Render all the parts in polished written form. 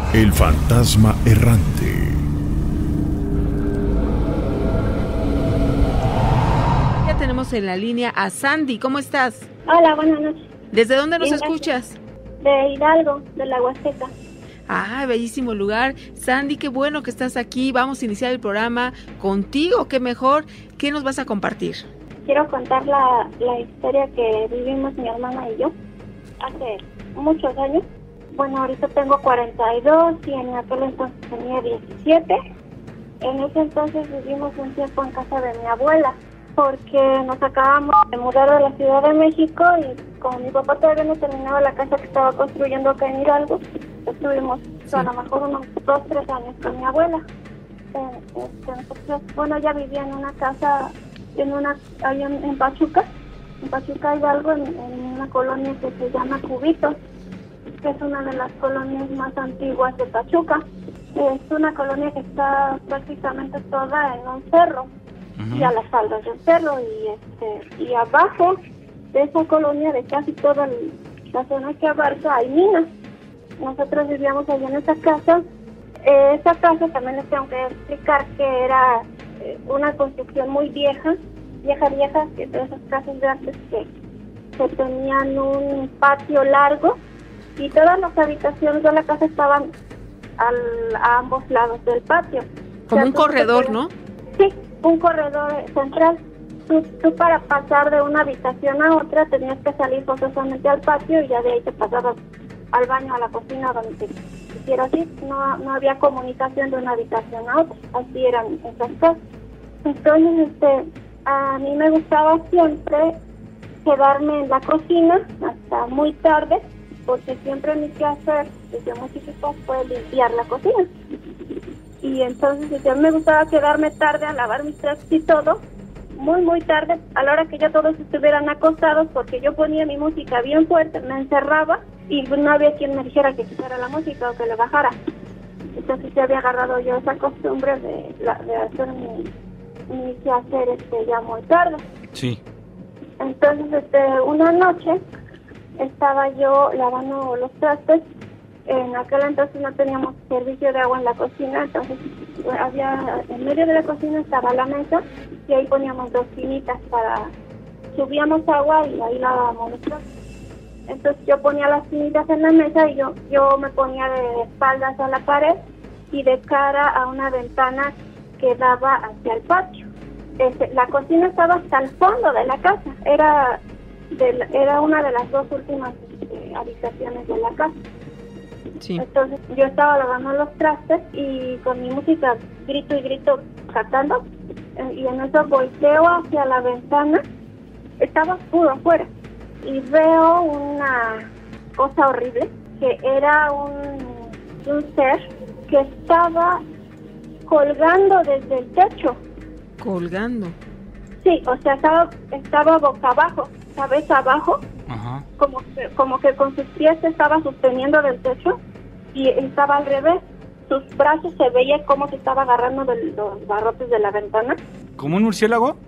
El fantasma errante. Ya tenemos en la línea a Sandy. ¿Cómo estás? Hola, buenas noches. ¿Desde dónde nos Bien, escuchas? De Hidalgo, de la Huasteca. Ah, bellísimo lugar. Sandy, qué bueno que estás aquí. Vamos a iniciar el programa contigo. Qué mejor. ¿Qué nos vas a compartir? Quiero contar la historia que vivimos mi hermana y yo hace muchos años. Bueno, ahorita tengo 42 y en aquel entonces tenía 17. En ese entonces vivimos un tiempo en casa de mi abuela porque nos acabamos de mudar de la Ciudad de México y como mi papá todavía no terminaba la casa que estaba construyendo acá en Hidalgo, estuvimos a lo mejor unos 2-3 años con mi abuela. Entonces, bueno, ella vivía en una casa ahí en Pachuca Hidalgo, en una colonia que se llama Cubitos, que es una de las colonias más antiguas de Pachuca. Es una colonia que está prácticamente toda en un cerro, y a las faldas del cerro, y abajo de esa colonia, de casi toda la zona que abarca, hay minas. Nosotros vivíamos allí en esa casa. Esa casa también les tengo que explicar que era una construcción muy vieja, que de esas casas de antes que tenían un patio largo y todas las habitaciones de la casa estaban a ambos lados del patio. Como un corredor, ¿no? Sí, un corredor central. Tú para pasar de una habitación a otra tenías que salir forzosamente al patio y ya de ahí te pasabas al baño, a la cocina, donde te quisieras ir. No había comunicación de una habitación a otra, así eran esas casas. Entonces, a mí me gustaba siempre quedarme en la cocina hasta muy tarde, porque siempre mi quehacer desde muy chiquita fue limpiar la cocina. Y entonces yo me gustaba quedarme tarde a lavar mis trastes y todo, muy tarde, a la hora que ya todos estuvieran acostados, porque yo ponía mi música bien fuerte, me encerraba y no había quien me dijera que quitara la música o que le bajara. Entonces ya había agarrado yo esa costumbre de hacer mi quehacer ya muy tarde. Sí. Entonces una noche estaba yo lavando los trastes. En aquel entonces no teníamos servicio de agua en la cocina, entonces en medio de la cocina estaba la mesa y ahí poníamos 2 tinitas subíamos agua y ahí lavábamos los trastes. Entonces yo ponía las tinitas en la mesa y yo me ponía de espaldas a la pared y de cara a una ventana que daba hacia el patio. La cocina estaba hasta el fondo de la casa, era una de las 2 últimas habitaciones de la casa. Sí. Entonces yo estaba lavando los trastes y con mi música grito y grito cantando, y en eso volteo hacia la ventana. Estaba oscuro afuera y veo una cosa horrible, que era un ser que estaba colgando desde el techo. Colgando. Sí, o sea, estaba boca abajo, cabeza abajo. Ajá. Como que con sus pies se estaba sosteniendo del techo y estaba al revés. Sus brazos se veía como se estaba agarrando de los barrotes de la ventana. ¿Como un murciélago?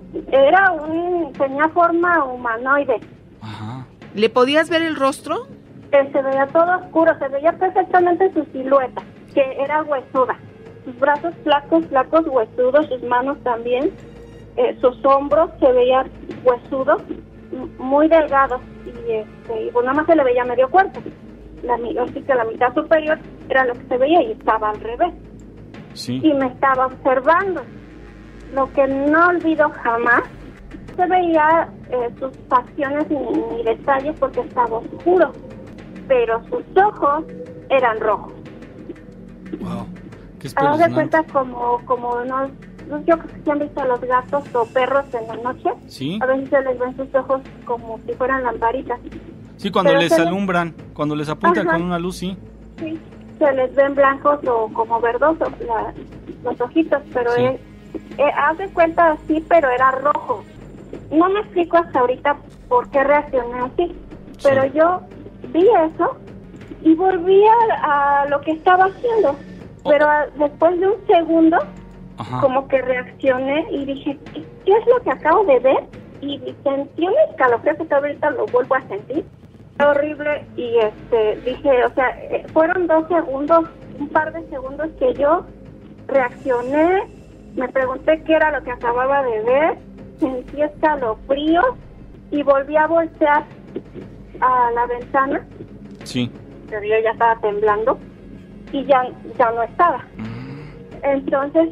Tenía forma humanoide. Ajá. ¿Le podías ver el rostro? Se veía todo oscuro, se veía perfectamente su silueta, que era huesuda. Sus brazos flacos, huesudos, sus manos también. Sus hombros se veían huesudos, muy delgados, y pues nada más se le veía medio cuerpo. Así que la mitad superior era lo que se veía y estaba al revés. Sí. Y me estaba observando. Lo que no olvido jamás, se veía sus facciones ni detalles porque estaba oscuro, pero sus ojos eran rojos. Wow. Qué Haz de espeluznante. cuenta como yo creo que se han visto a los gatos o perros en la noche. Sí. A veces se les ven sus ojos como si fueran lamparitas. Sí, cuando Pero les alumbran, cuando les apuntan Ajá. con una luz, sí. Sí, se les ven blancos o como verdosos los ojitos, pero Sí. haz de cuenta así, pero era rojo. No me explico hasta ahorita por qué reaccioné así, pero Sí. yo vi eso y volví a lo que estaba haciendo. Pero después de un segundo, Ajá. como que reaccioné y dije, ¿qué es lo que acabo de ver? Y sentí un escalofrío que todavía ahorita lo vuelvo a sentir. Horrible, y dije, o sea, fueron 2 segundos un par de segundos que yo reaccioné, me pregunté qué era lo que acababa de ver, sentí escalofríos y volví a voltear a la ventana. Sí. Pero yo ya estaba temblando y ya no estaba. Entonces,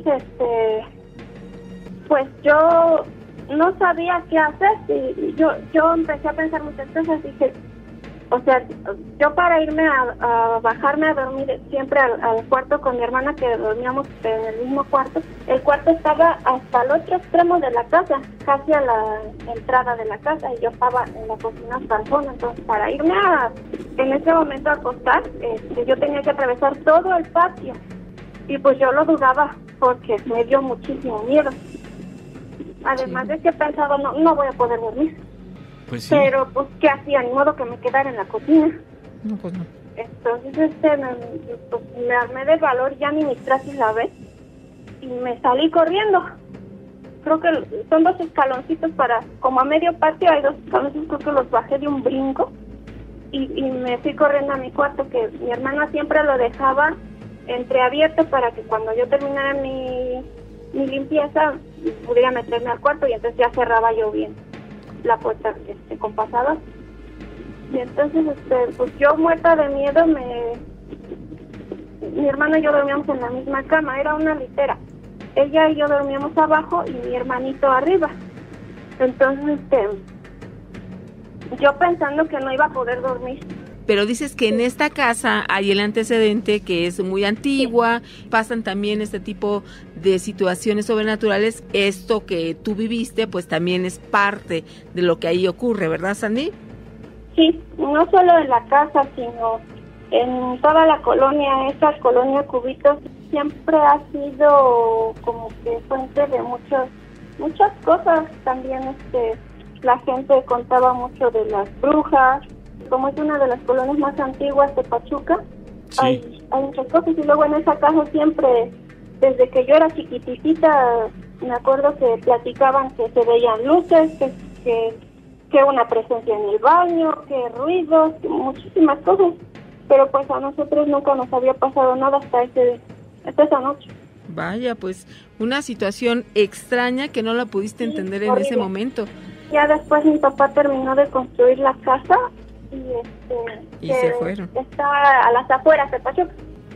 pues yo no sabía qué hacer. Y yo empecé a pensar muchas cosas. Dije, o sea, yo para irme a bajarme a dormir siempre al cuarto con mi hermana, que dormíamos en el mismo cuarto, el cuarto estaba hasta el otro extremo de la casa, casi a la entrada de la casa, y yo estaba en la cocina hasta el fondo. Entonces, para irme en ese momento a acostar, yo tenía que atravesar todo el patio, y pues yo lo dudaba porque me dio muchísimo miedo. Además de que pensaba, no voy a poder dormir. Pues sí. Pero pues qué hacía, ni modo que me quedara en la cocina. No, pues no. Entonces me armé de valor, ya ni mis trastes lavé y me salí corriendo. Creo que son 2 escaloncitos como a medio patio hay 2 escaloncitos, creo que los bajé de un brinco y me fui corriendo a mi cuarto, que mi hermana siempre lo dejaba entreabierto para que cuando yo terminara mi limpieza pudiera meterme al cuarto, y entonces ya cerraba yo bien la puerta con pasadas. Y entonces pues yo muerta de miedo, mi hermana y yo dormíamos en la misma cama, era una litera, ella y yo dormíamos abajo y mi hermanito arriba. Entonces yo pensando que no iba a poder dormir. Pero dices que en esta casa hay el antecedente que es muy antigua, pasan también este tipo de situaciones sobrenaturales. Esto que tú viviste, pues también es parte de lo que ahí ocurre, ¿verdad, Sandy? Sí, no solo en la casa, sino en toda la colonia. Esta colonia Cubitos siempre ha sido como que fuente de muchas cosas. También la gente contaba mucho de las brujas. Como es una de las colonias más antiguas de Pachuca, sí, hay muchas cosas. Y luego en esa casa siempre, desde que yo era chiquitita, me acuerdo que platicaban que se veían luces, que una presencia en el baño, que ruidos, que muchísimas cosas. Pero pues a nosotros nunca nos había pasado nada hasta esa noche. Vaya, pues una situación extraña que no la pudiste entender en ese momento. Ya después mi papá terminó de construir la casa y se fueron. Está a las afueras de Pachuca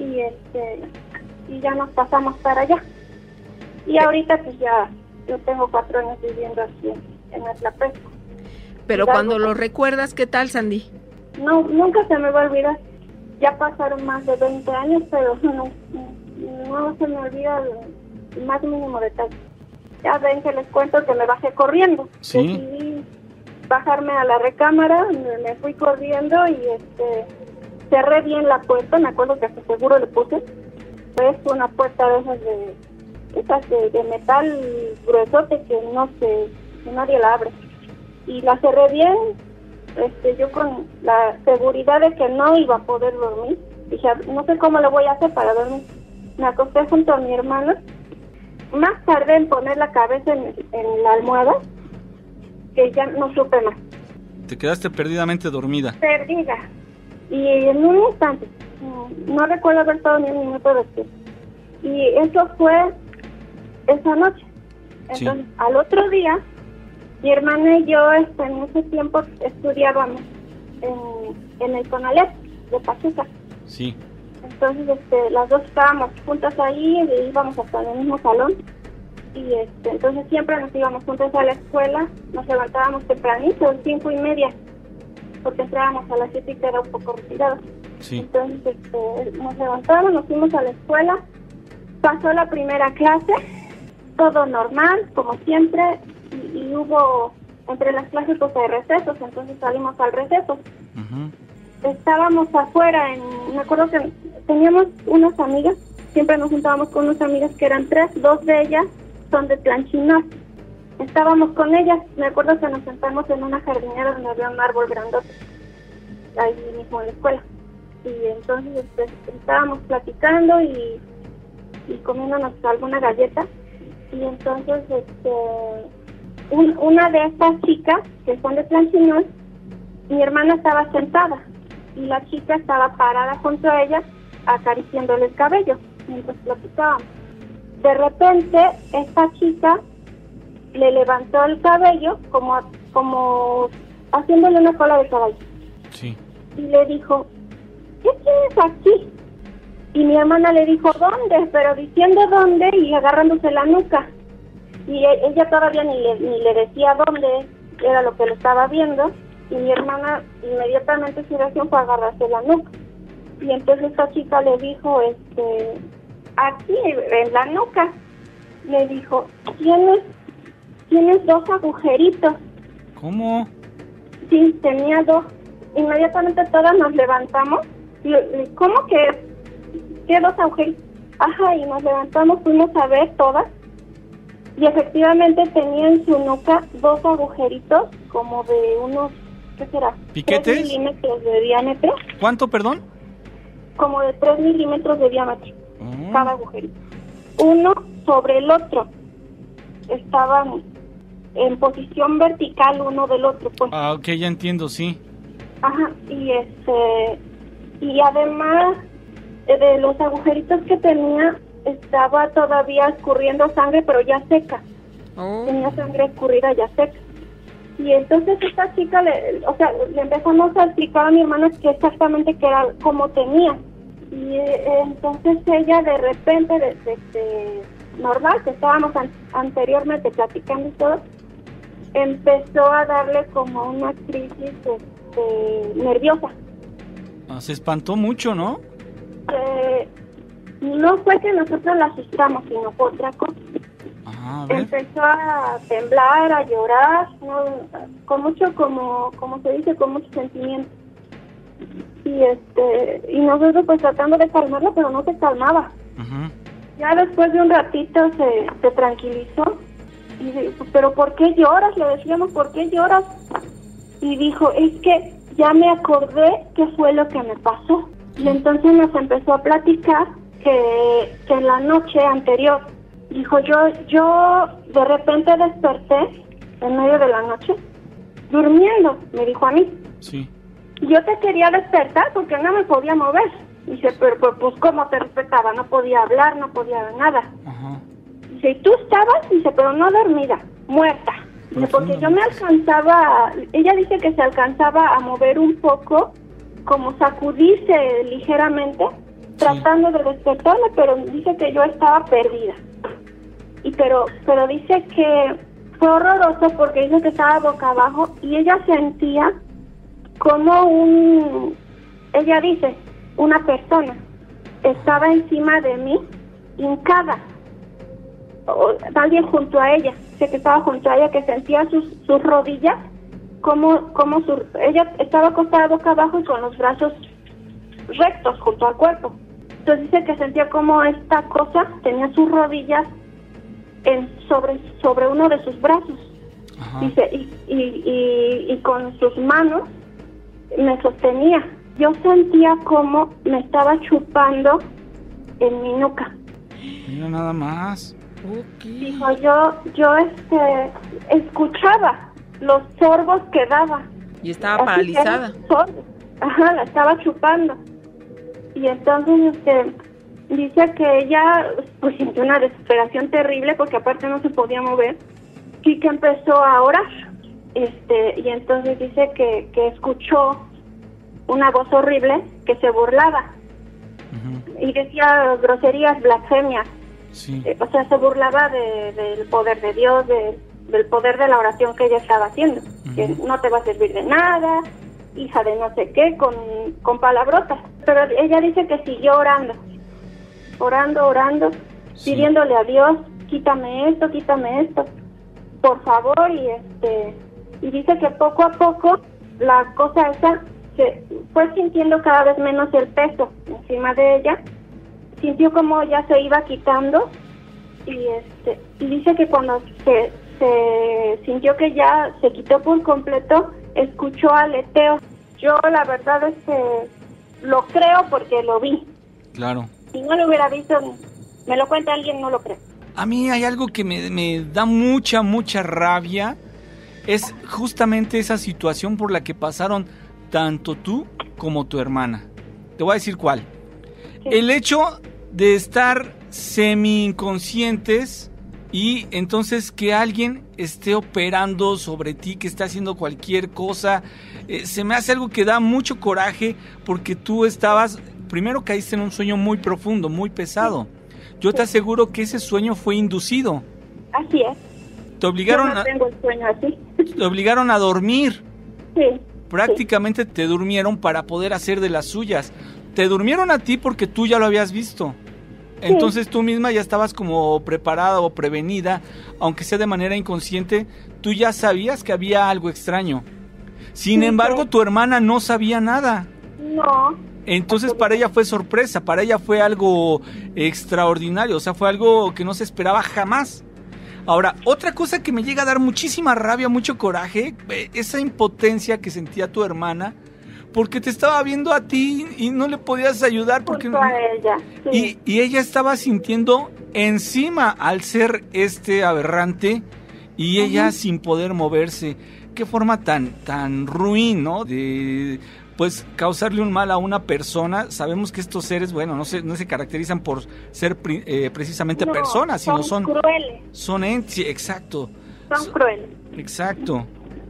y ya nos pasamos para allá. Y ahorita pues ya yo tengo 4 años viviendo aquí en Atlapesco. Pero cuando lo recuerdas, ¿qué tal, Sandy? No, nunca se me va a olvidar. Ya pasaron más de 20 años, pero no se me olvida el más mínimo detalle. Ya ven que les cuento que me bajé corriendo. Sí. Decidí bajarme a la recámara, me fui corriendo y cerré bien la puerta. Me acuerdo que hasta seguro le puse. Es una puerta de esas de metal gruesote que nadie la abre. Y la cerré bien, yo con la seguridad de que no iba a poder dormir. Dije, no sé cómo lo voy a hacer para dormir. Me acosté junto a mi hermana. Más tardé en poner la cabeza en la almohada, que ya no supe más. Te quedaste perdidamente dormida. Perdida. Y en un instante, no recuerdo haber estado ni un minuto después. Y eso fue esa noche. Entonces, sí, al otro día, mi hermana y yo en ese tiempo estudiábamos en el CONALEP de Pachuca. Sí. Entonces las dos estábamos juntas ahí, íbamos hasta el mismo salón y entonces siempre nos íbamos juntas a la escuela. Nos levantábamos tempranito, 5:30, porque entrábamos a las 7 y queda un poco retirado. Sí. Entonces nos levantábamos, nos fuimos a la escuela, pasó la primera clase, todo normal, como siempre, y hubo entre las clases pues hay recesos, entonces salimos al receso. Uh-huh. Estábamos afuera, me acuerdo que teníamos unas amigas, siempre nos juntábamos con unas amigas que eran 3, 2 de ellas son de Tlanchinas. Estábamos con ellas, me acuerdo que nos sentamos en una jardinera donde había un árbol grandote, ahí mismo en la escuela. Y entonces estábamos platicando y comiéndonos alguna galleta. Y entonces una de estas chicas que son de Tlanchinas, mi hermana estaba sentada y la chica estaba parada junto a ella acariciándole el cabello mientras platicaban. De repente, esta chica le levantó el cabello como haciéndole una cola de caballo. Sí. Y le dijo, ¿qué tienes aquí? Y mi hermana le dijo, ¿dónde? Pero diciendo dónde y agarrándose la nuca. Y ella todavía ni le decía dónde era lo que le estaba viendo. Y mi hermana inmediatamente su reacción fue agarrarse la nuca. Y entonces esta chica le dijo, aquí en la nuca, le dijo, tienes 2 agujeritos. ¿Cómo? Sí, tenía 2. Inmediatamente todas nos levantamos. ¿Cómo que 2 agujeritos? Ajá, y nos levantamos, fuimos a ver todas. Y efectivamente tenía en su nuca 2 agujeritos, como de unos, ¿qué será? ¿Piquetes? 3 milímetros de diámetro. ¿Cuánto, perdón? Como de 3 milímetros de diámetro, Oh. cada agujerito. Uno sobre el otro. Estaban en posición vertical uno del otro, pues. Ah, ok, ya entiendo, sí. Ajá, y además de los agujeritos que tenía, estaba todavía escurriendo sangre, pero ya seca. Oh. Tenía sangre escurrida ya seca. Y entonces esta chica le empezamos a explicar a mi hermana que exactamente qué era, cómo tenía. Y entonces ella de repente, normal, que estábamos anteriormente platicando y todo, empezó a darle como una crisis nerviosa. Se espantó mucho, ¿no? No fue que nosotros la asustamos, sino fue otra cosa. A ver. Empezó a temblar, a llorar, ¿no? Con mucho, como se dice, con mucho sentimiento. Y nosotros pues tratando de calmarla, pero no se calmaba. Uh-huh. Ya después de un ratito se tranquilizó. Y dijo, ¿pero por qué lloras? Le decíamos, ¿por qué lloras? Y dijo, es que ya me acordé qué fue lo que me pasó. Y entonces nos empezó a platicar que en la noche anterior, dijo, yo de repente desperté en medio de la noche, durmiendo, me dijo a mí. Sí. Yo te quería despertar porque no me podía mover. Dice, pero pues ¿cómo te despertaba? No podía hablar, no podía ver nada. Ajá. Dice, ¿y tú estabas? Dice, pero no dormida, muerta. Dice, porque yo me alcanzaba, ella dice que se alcanzaba a mover un poco, como sacudirse ligeramente, tratando de despertarme, pero dice que yo estaba perdida. Pero dice que fue horroroso porque dice que estaba boca abajo y ella sentía como ella dice, una persona estaba encima de mí, hincada, o alguien junto a ella, dice que estaba junto a ella, que sentía sus rodillas, ella estaba acostada boca abajo y con los brazos rectos junto al cuerpo. Entonces dice que sentía como esta cosa tenía sus rodillas sobre uno de sus brazos. Ajá. Dice, y con sus manos me sostenía. Yo sentía como me estaba chupando en mi nuca. Mira nada más. Okay. Dijo, yo escuchaba los sorbos que daba. Y estaba paralizada. Ajá, la estaba chupando. Y entonces dice que ella pues sintió una desesperación terrible porque aparte no se podía mover y que empezó a orar. Y entonces dice que escuchó una voz horrible que se burlaba. Uh-huh. Y decía groserías, blasfemias. Sí. O sea, se burlaba del poder de Dios, del poder de la oración que ella estaba haciendo. Uh-huh. Que no te va a servir de nada, hija de no sé qué, con palabrotas. Pero ella dice que siguió orando, sí, pidiéndole a Dios, quítame esto, por favor. Y dice que poco a poco la cosa esa se fue sintiendo cada vez menos el peso encima de ella, sintió como ya se iba quitando y dice que cuando se sintió que ya se quitó por completo, escuchó aleteos. Yo la verdad es que lo creo porque lo vi. Claro. Si no lo hubiera visto, me lo cuenta alguien, no lo creo. A mí hay algo que me da mucha rabia. Es justamente esa situación por la que pasaron tanto tú como tu hermana. Te voy a decir cuál. El hecho de estar semi-inconscientes y entonces que alguien esté operando sobre ti, que esté haciendo cualquier cosa, se me hace algo que da mucho coraje porque tú primero caíste en un sueño muy profundo, muy pesado. Yo te aseguro que ese sueño fue inducido. Así es. Te obligaron, Yo no tengo el sueño así. te obligaron a dormir. Sí. Prácticamente te durmieron para poder hacer de las suyas. Te durmieron a ti porque tú ya lo habías visto. Entonces tú misma ya estabas como preparada o prevenida, aunque sea de manera inconsciente, tú ya sabías que había algo extraño. Sin embargo, tu hermana no sabía nada. No. Entonces para ella fue sorpresa, para ella fue algo extraordinario, o sea, fue algo que no se esperaba jamás. Ahora, otra cosa que me llega a dar muchísima rabia, mucho coraje, esa impotencia que sentía tu hermana, porque te estaba viendo a ti y no le podías ayudar porque junto a ella. Sí. y ella estaba sintiendo encima al ser aberrante y ella sin poder moverse. Qué forma tan ruin, ¿no? De pues causarle un mal a una persona. Sabemos que estos seres, bueno, no se caracterizan por ser precisamente personas, sino son crueles. Son sí, exacto. Son crueles. Exacto.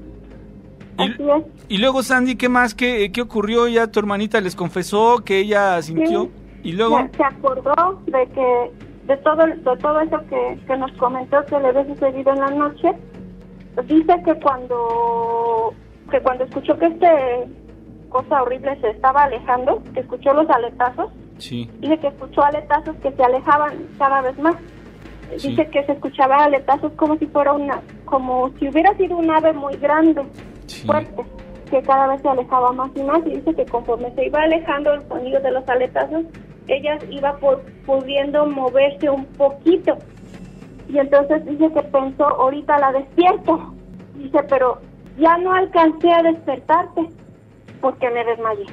Así es. Y luego, Sandy, ¿qué más? ¿Qué ocurrió? ¿Ya tu hermanita les confesó que ella sintió? Sí. Y luego Se acordó de todo eso que nos comentó que le había sucedido en la noche. Dice que cuando escuchó que cosa horrible se estaba alejando, que escuchó los aletazos. Sí. Dice que escuchó aletazos que se alejaban cada vez más. Sí. Dice que se escuchaba aletazos como si hubiera sido un ave muy grande, Sí. fuerte, que cada vez se alejaba más y más. Y dice que conforme se iba alejando el sonido de los aletazos, ella iba pudiendo moverse un poquito. Y entonces dice que pensó, ahorita la despierto. Dice, pero ya no alcancé a despertarte porque me desmayé.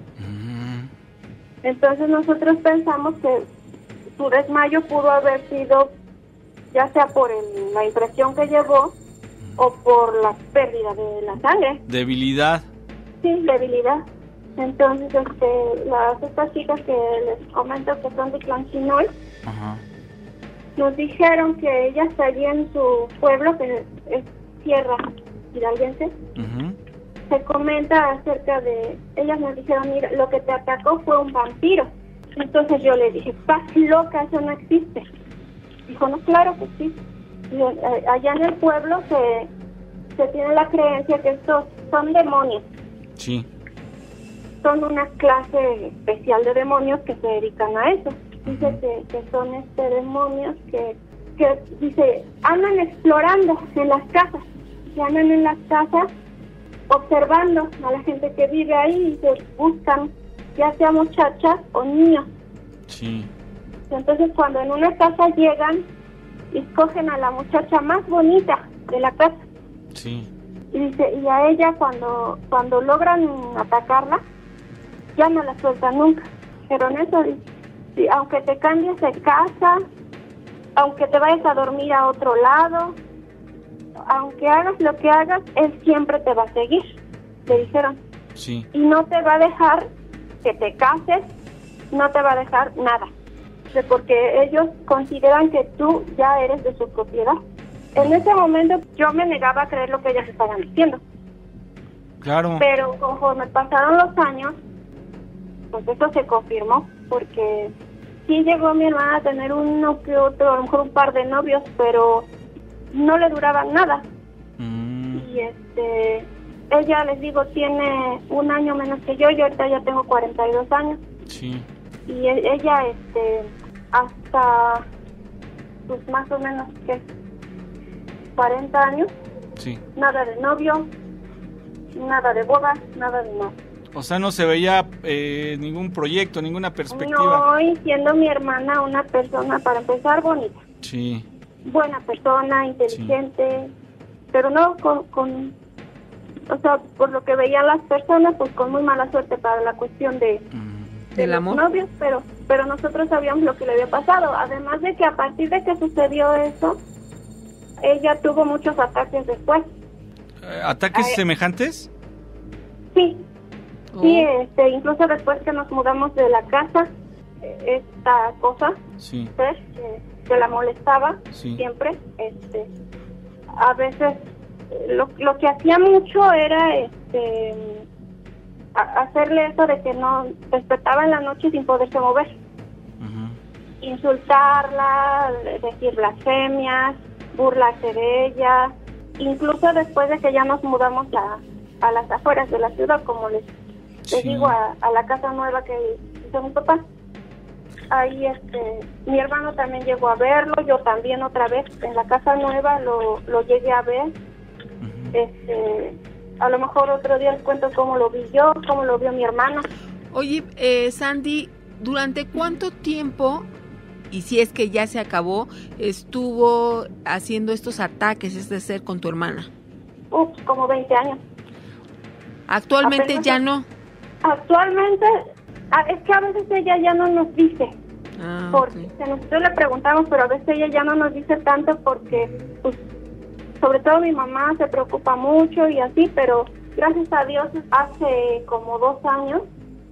Entonces nosotros pensamos que su desmayo pudo haber sido ya sea por la impresión que llevó o por la pérdida de la sangre. Debilidad. Sí, debilidad. Entonces, estas chicas que les comento que son de Clanquinol, Ajá. nos dijeron que ellas allí en su pueblo, que es Sierra Hidalguense, Uh-huh. se comenta acerca de... Ellas nos dijeron, mira, lo que te atacó fue un vampiro. Entonces yo le dije, estás loca, eso no existe. Dijo, no, claro que sí. Y, allá en el pueblo se tiene la creencia que estos son demonios. Sí. Son una clase especial de demonios que se dedican a eso. Dice que son demonios que dice, andan explorando en las casas. Y andan en las casas observando a la gente que vive ahí y se buscan ya sea muchachas o niños. Sí. Entonces cuando en una casa llegan, escogen a la muchacha más bonita de la casa. Sí. Y dice, y a ella cuando logran atacarla, ya no la sueltan nunca. Pero en eso dice, sí, aunque te cambies de casa, aunque te vayas a dormir a otro lado, aunque hagas lo que hagas, él siempre te va a seguir, le dijeron. Sí. Y no te va a dejar que te cases, no te va a dejar nada. Porque ellos consideran que tú ya eres de su propiedad. En ese momento yo me negaba a creer lo que ellas estaban diciendo. Claro. Pero conforme pasaron los años, pues eso se confirmó, porque sí llegó mi hermana a tener uno que otro, a lo mejor un par de novios, pero no le duraban nada. Y ella, les digo, tiene un año menos que yo ahorita ya tengo 42 años. Sí. Y ella, hasta, pues más o menos, ¿qué? 40 años. Sí. Nada de novio, nada de boda, nada de nada. O sea, no se veía ningún proyecto, ninguna perspectiva. No, y siendo mi hermana una persona, para empezar, bonita. Sí. Buena persona, inteligente, sí. Pero no o sea, por lo que veían las personas, pues con muy mala suerte para la cuestión de ¿del los amor? Novios, pero nosotros sabíamos lo que le había pasado. Además de que a partir de que sucedió eso, ella tuvo muchos ataques después. ¿Ataques semejantes? Sí. Sí, incluso después que nos mudamos de la casa, esta cosa, Sí. ser, que la molestaba Sí. siempre. A veces lo que hacía mucho era hacerle eso de que no despertaba en la noche sin poderse mover, insultarla, decir blasfemias, burlarse de ella. Incluso después de que ya nos mudamos a las afueras de la ciudad, como les digo, a la casa nueva que hizo mi papá, ahí mi hermano también llegó a verlo, yo también otra vez en la casa nueva lo llegué a ver. A lo mejor otro día les cuento cómo lo vi yo, cómo lo vio mi hermano. Oye, Sandy, ¿durante cuánto tiempo, y si es que ya se acabó, estuvo haciendo estos ataques, este ser, con tu hermana? Como 20 años. ¿Actualmente Apenas ya no? Actualmente, es que a veces ella ya no nos dice. Porque nosotros le preguntamos, pero a veces ella ya no nos dice tanto porque, pues, sobre todo mi mamá se preocupa mucho y así, pero gracias a Dios hace como 2 años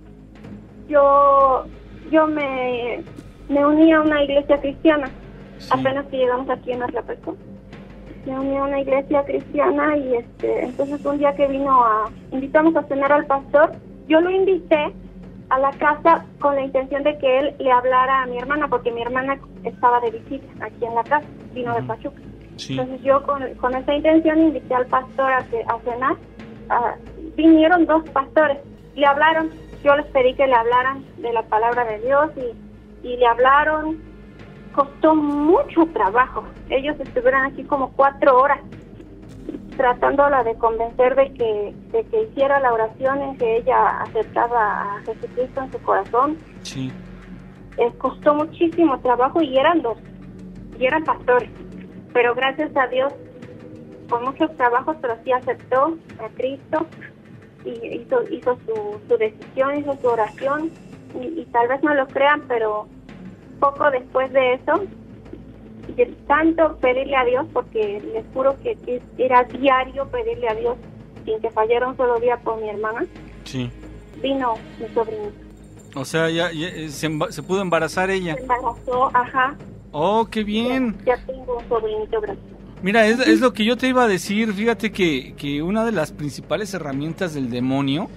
yo me uní a una iglesia cristiana. Sí. Apenas que llegamos aquí en Atlapalco. Me uní a una iglesia cristiana y entonces un día que invitamos a cenar al pastor, yo lo invité a la casa con la intención de que él le hablara a mi hermana, porque mi hermana estaba de visita aquí en la casa, vino de Pachuca. Sí. Entonces yo con esa intención invité al pastor a cenar. Vinieron 2 pastores, le hablaron, yo les pedí que le hablaran de la palabra de Dios y le hablaron. Costó mucho trabajo, ellos estuvieron aquí como 4 horas tratándola de convencer de que hiciera la oración en que ella aceptaba a Jesucristo en su corazón. Sí. Costó muchísimo trabajo y eran 2, y eran pastores, pero gracias a Dios, con muchos trabajos, pero sí aceptó a Cristo y hizo su decisión, hizo su oración, y tal vez no lo crean, pero poco después de eso, de tanto pedirle a Dios, porque les juro que era diario pedirle a Dios sin que fallara un solo día por mi hermana. Sí. Vino mi sobrinito. O sea, ya se pudo embarazar ella. Se embarazó, ajá. Oh, qué bien. Ya tengo un sobrinito, gracias. Mira, es lo que yo te iba a decir. Fíjate que una de las principales herramientas del demonio,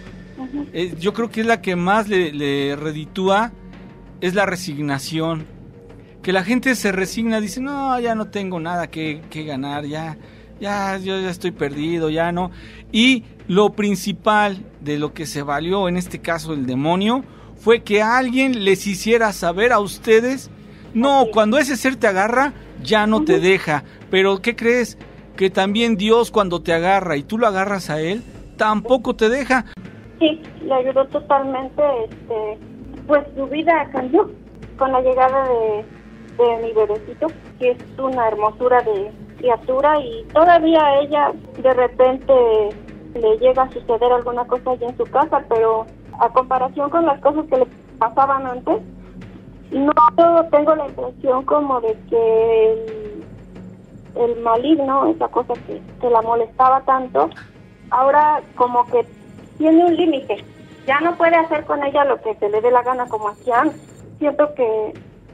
yo creo que es la que más le reditúa, es la resignación. Que la gente se resigna, dice, no, ya no tengo nada que ganar, yo ya estoy perdido, ya no. Y lo principal de lo que se valió, en este caso el demonio, fue que alguien les hiciera saber a ustedes, no, cuando ese ser te agarra, ya no te deja. Pero ¿qué crees? Que también Dios, cuando te agarra y tú lo agarras a Él, tampoco te deja. Sí, le ayudó totalmente, pues su vida cambió con la llegada de mi bebecito, que es una hermosura de criatura, y todavía a ella de repente le llega a suceder alguna cosa allí en su casa, pero a comparación con las cosas que le pasaban antes, no tengo la impresión como de que el maligno, esa cosa que la molestaba tanto, ahora como que tiene un límite. Ya no puede hacer con ella lo que se le dé la gana como hacía antes. Siento que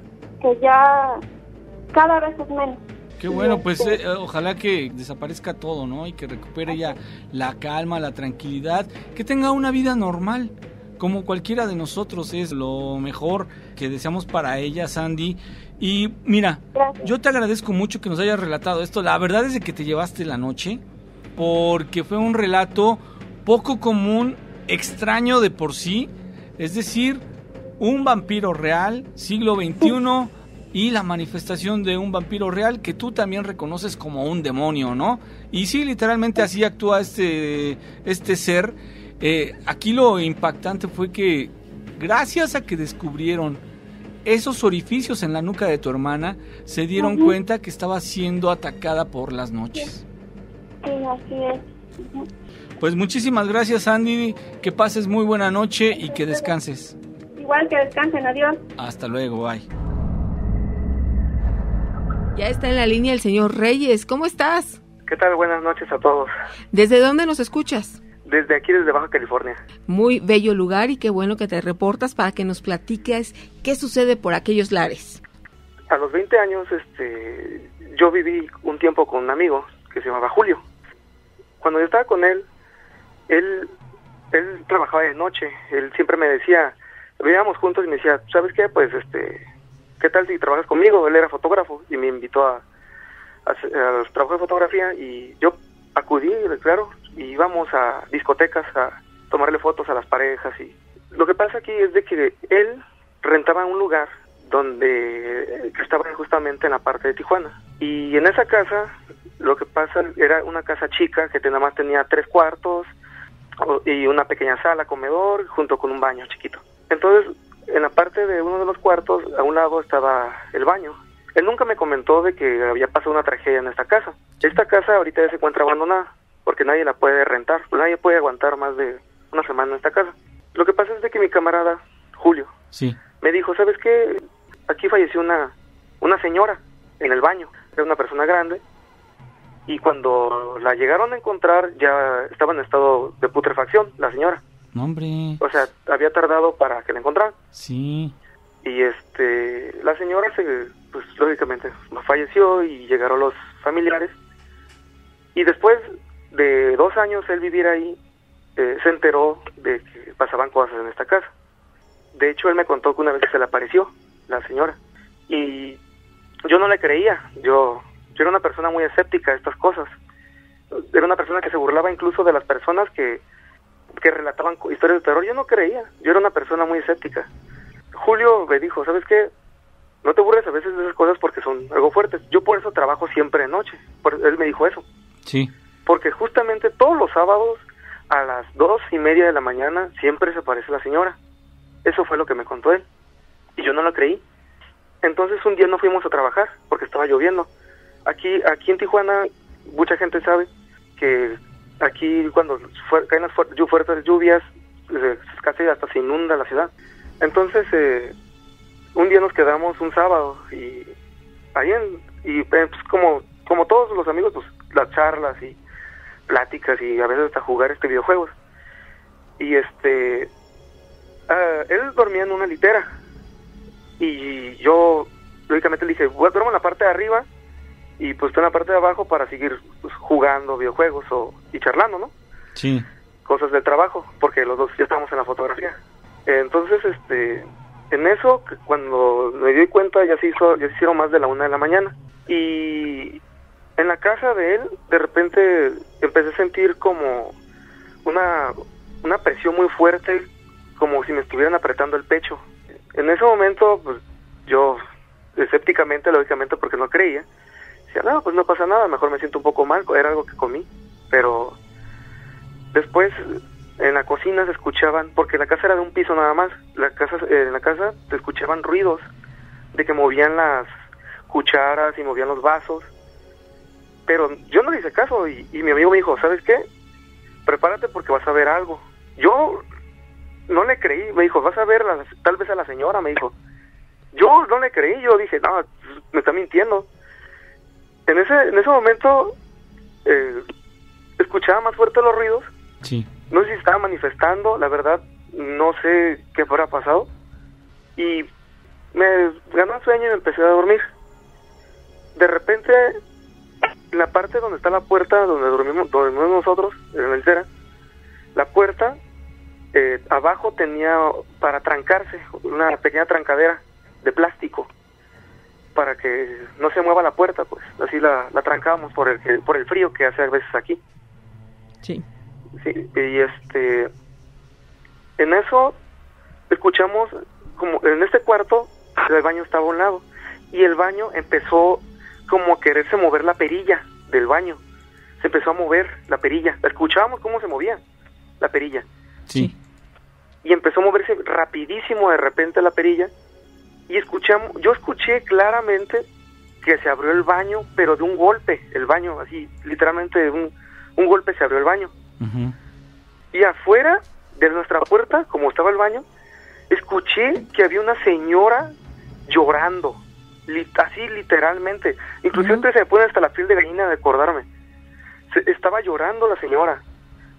ya cada vez es menos. Qué bueno, pues ojalá que desaparezca todo, ¿no? Y que recupere ya la calma, la tranquilidad, que tenga una vida normal, como cualquiera de nosotros. Es lo mejor que deseamos para ella, Sandy. Y mira, gracias. Yo te agradezco mucho que nos hayas relatado esto. La verdad es de que te llevaste la noche, porque fue un relato poco común, extraño de por sí, es decir, un vampiro real, siglo XXI, y la manifestación de un vampiro real que tú también reconoces como un demonio, ¿no? Y sí, literalmente así actúa este ser. Aquí lo impactante fue que gracias a que descubrieron esos orificios en la nuca de tu hermana, se dieron cuenta que estaba siendo atacada por las noches. Sí, así es. Pues muchísimas gracias, Andy, que pases muy buena noche y que descanses. Igual, que descansen, adiós. Hasta luego, bye. Ya está en la línea el señor Reyes, ¿cómo estás? ¿Qué tal? Buenas noches a todos. ¿Desde dónde nos escuchas? Desde aquí, desde Baja California. Muy bello lugar y qué bueno que te reportas para que nos platiques qué sucede por aquellos lares. A los 20 años, yo viví un tiempo con un amigo que se llamaba Julio. Cuando yo estaba con él trabajaba de noche. Él siempre me decía, vivíamos juntos y me decía, ¿sabes qué? Pues, ¿qué tal si trabajas conmigo? Él era fotógrafo y me invitó a los trabajos de fotografía y yo acudí, claro, y íbamos a discotecas a tomarle fotos a las parejas. Y lo que pasa aquí es de que él rentaba un lugar donde estaba justamente en la parte de Tijuana, y en esa casa lo que pasa era una casa chica que nada más tenía 3 cuartos y una pequeña sala, comedor, junto con un baño chiquito. Entonces, en la parte de uno de los cuartos, a un lado estaba el baño. Él nunca me comentó de que había pasado una tragedia en esta casa. Esta casa ahorita ya se encuentra abandonada, porque nadie la puede rentar, nadie puede aguantar más de una semana en esta casa. Lo que pasa es de que mi camarada, Julio, sí, me dijo, ¿sabes qué? Aquí falleció una señora en el baño, era una persona grande, y cuando la llegaron a encontrar ya estaba en estado de putrefacción, la señora. No, hombre. O sea, había tardado para que la encontraran. Sí. Y la señora pues lógicamente falleció y llegaron los familiares. Y después de 2 años él vivir ahí, se enteró de que pasaban cosas en esta casa. De hecho, él me contó que una vez se le apareció la señora. Y yo no le creía. Yo era una persona muy escéptica a estas cosas. Era una persona que se burlaba incluso de las personas que relataban historias de terror. Yo no creía. Yo era una persona muy escéptica. Julio me dijo, ¿sabes qué? No te burles a veces de esas cosas porque son algo fuertes. Yo por eso trabajo siempre de noche. Él me dijo eso. Sí. Porque justamente todos los sábados a las 2:30 de la mañana siempre se aparece la señora. Eso fue lo que me contó él. Y yo no lo creí. Entonces un día no fuimos a trabajar porque estaba lloviendo. Aquí en Tijuana mucha gente sabe que aquí cuando caen las fuertes lluvias, casi hasta se inunda la ciudad. Entonces un día nos quedamos un sábado y ahí pues, como todos los amigos, pues las charlas y pláticas y a veces hasta jugar videojuegos. Y él dormía en una litera y yo lógicamente le dije, duermo en la parte de arriba y pues tú en la parte de abajo para seguir pues, jugando videojuegos y charlando, ¿no? Sí. Cosas del trabajo, porque los dos ya estábamos en la fotografía. Entonces, en eso, cuando me di cuenta, ya se hicieron más de la 1 de la mañana. Y en la casa de él, de repente, empecé a sentir como una presión muy fuerte, como si me estuvieran apretando el pecho. En ese momento, pues, yo, escépticamente, lógicamente, porque no creía, decía, no, pues no pasa nada, mejor me siento un poco mal, era algo que comí. Pero después, en la cocina se escuchaban, porque la casa era de un piso nada más, en la casa se escuchaban ruidos de que movían las cucharas y movían los vasos, pero yo no le hice caso y mi amigo me dijo, ¿sabes qué? Prepárate porque vas a ver algo. Yo no le creí, me dijo, vas a ver tal vez a la señora, me dijo. Yo no le creí, yo dije, no, me está mintiendo. En ese momento escuchaba más fuerte los ruidos. Sí. No sé si estaba manifestando, la verdad, no sé qué fuera pasado. Y me ganó el sueño y me empecé a dormir. De repente, en la parte donde está la puerta, donde dormimos nosotros, en la litera, la puerta, abajo tenía para trancarse, una pequeña trancadera de plástico, para que no se mueva la puerta, pues, así la trancábamos por el frío que hace a veces aquí. Sí. Sí, y en eso escuchamos como en este cuarto el baño estaba a un lado y el baño empezó como a quererse mover la perilla del baño, se empezó a mover la perilla, escuchábamos cómo se movía la perilla. Sí. Y empezó a moverse rapidísimo de repente la perilla y yo escuché claramente que se abrió el baño, pero de un golpe, el baño así, literalmente de un golpe se abrió el baño. Uh-huh. Y afuera de nuestra puerta, como estaba el baño, escuché que había una señora llorando, así literalmente. Inclusive se me pone hasta la piel de gallina de acordarme. Estaba llorando la señora.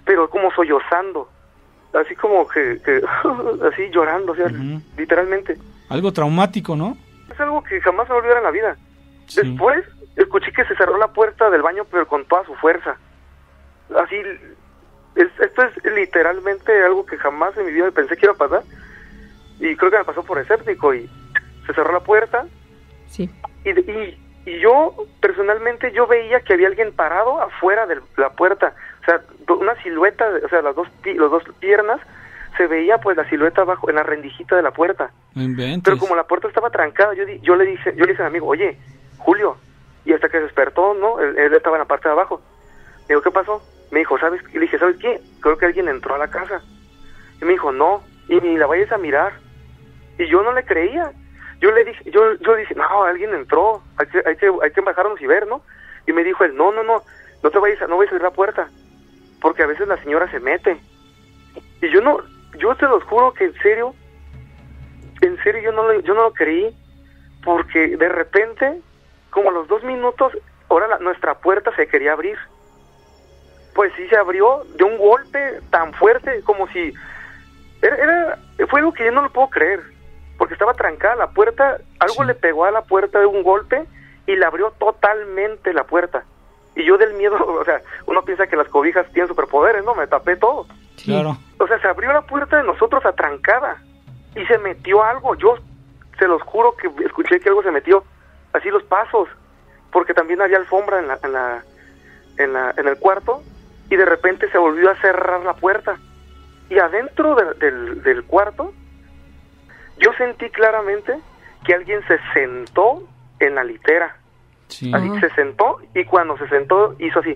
pero como sollozando, así como que así llorando, o sea, literalmente. Algo traumático, ¿no? Es algo que jamás me olvidará en la vida. Sí. Después escuché que se cerró la puerta del baño, pero con toda su fuerza. Así, esto es literalmente algo que jamás en mi vida pensé que iba a pasar. Y creo que me pasó por escéptico y se cerró la puerta. Sí. Y yo, personalmente, yo veía que había alguien parado afuera de la puerta. O sea, una silueta, o sea, las dos piernas, se veía pues la silueta abajo, en la rendijita de la puerta. No inventes. Pero como la puerta estaba trancada, yo le dije a mi amigo, oye, Julio, y hasta que se despertó, ¿no? Él estaba en la parte de abajo. Le digo, ¿qué pasó? Me dijo, ¿sabes? Y le dije, ¿sabes qué? Creo que alguien entró a la casa. Y me dijo, no, y ni la vayas a mirar. Y yo no le creía. Yo le dije, yo dije, no, alguien entró, hay que bajarnos y ver, ¿no? Y me dijo él, no te vayas a abrir la puerta, porque a veces la señora se mete. Y yo te los juro que en serio yo no lo creí, porque de repente, como a los 2 minutos, ahora nuestra puerta se quería abrir. Pues sí se abrió de un golpe tan fuerte, como si fue algo que yo no lo puedo creer, porque estaba trancada la puerta, algo le pegó a la puerta de un golpe y la abrió totalmente la puerta. Y yo del miedo, o sea, uno piensa que las cobijas tienen superpoderes, ¿no? Me tapé todo. Claro. O sea, se abrió la puerta de nosotros atrancada y se metió algo. Yo se los juro que escuché que algo se metió, así los pasos, porque también había alfombra en el cuarto, y de repente se volvió a cerrar la puerta. Y adentro del cuarto, yo sentí claramente que alguien se sentó en la litera. Sí. Así, se sentó, y cuando se sentó hizo así.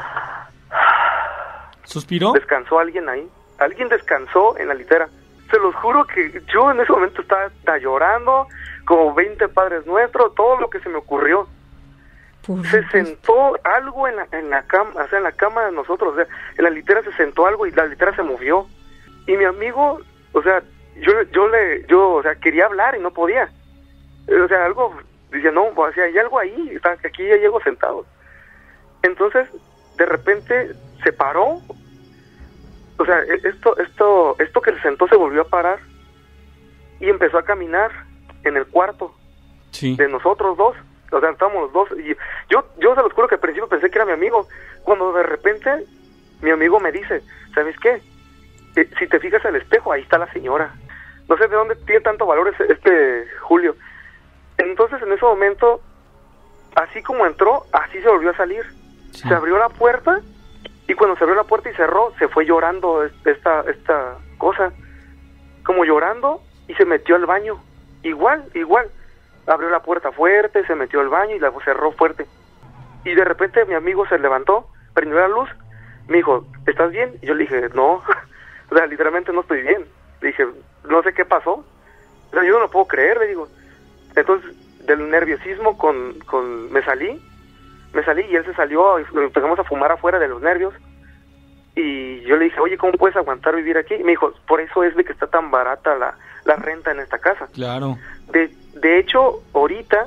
¿Suspiró? Descansó alguien ahí. Alguien descansó en la litera. Se los juro que yo en ese momento estaba llorando, como 20 Padres Nuestros, todo lo que se me ocurrió. Se sentó algo en la cama, o sea, en la cama de nosotros, o sea, en la litera se sentó algo y la litera se movió. Y mi amigo, o sea, yo o sea, quería hablar y no podía. O sea, algo, decía, no, o sea, hay algo ahí, aquí ya llego sentado. Entonces, de repente se paró. O sea, esto que se sentó se volvió a parar y empezó a caminar en el cuarto de nosotros dos. O sea, estábamos los dos. Y yo se los juro que al principio pensé que era mi amigo. Cuando de repente mi amigo me dice, ¿sabes qué? Si te fijas al espejo, ahí está la señora. No sé de dónde tiene tanto valor este Julio. Entonces, en ese momento, así como entró, así se volvió a salir. Sí. Se abrió la puerta, y cuando se abrió la puerta y cerró, se fue llorando esta cosa. Como llorando, y se metió al baño. Igual. Abrió la puerta fuerte, se metió al baño y la cerró fuerte. Y de repente mi amigo se levantó, prendió la luz, me dijo, ¿estás bien? Y yo le dije, no, o sea, literalmente no estoy bien. Le dije, no sé qué pasó. O sea, yo no lo puedo creer, le digo. Entonces, del nerviosismo me salí y él se salió y empezamos a fumar afuera de los nervios. Y yo le dije, oye, ¿cómo puedes aguantar vivir aquí? Y me dijo, por eso es de que está tan barata la renta en esta casa. Claro. De hecho, ahorita,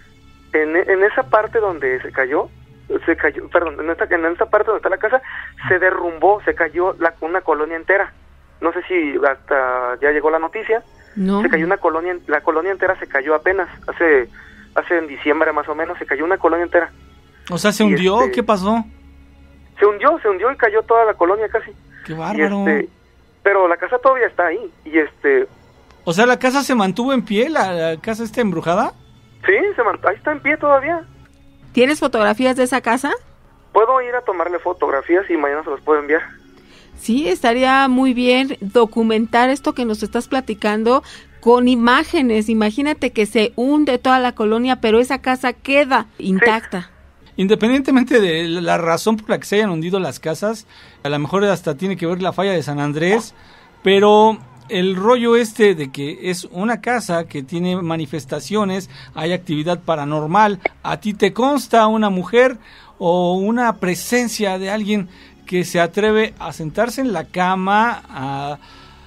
en esa parte donde se cayó, perdón, en esta parte donde está la casa, se derrumbó, se cayó una colonia entera. No sé si hasta ya llegó la noticia. No. Se cayó la colonia entera se cayó apenas, hace en diciembre más o menos, se cayó una colonia entera. O sea, ¿se hundió? ¿Qué pasó? Se hundió y cayó toda la colonia casi. ¡Qué bárbaro! Pero la casa todavía está ahí, y O sea, ¿la casa se mantuvo en pie? ¿La casa está embrujada? Sí, ahí está en pie todavía. ¿Tienes fotografías de esa casa? Puedo ir a tomarle fotografías y mañana se los puedo enviar. Sí, estaría muy bien documentar esto que nos estás platicando con imágenes. Imagínate que se hunde toda la colonia, pero esa casa queda intacta. Sí. Independientemente de la razón por la que se hayan hundido las casas, a lo mejor hasta tiene que ver la falla de San Andrés, pero el rollo de que es una casa que tiene manifestaciones, hay actividad paranormal, ¿a ti te consta una mujer o una presencia de alguien que se atreve a sentarse en la cama, a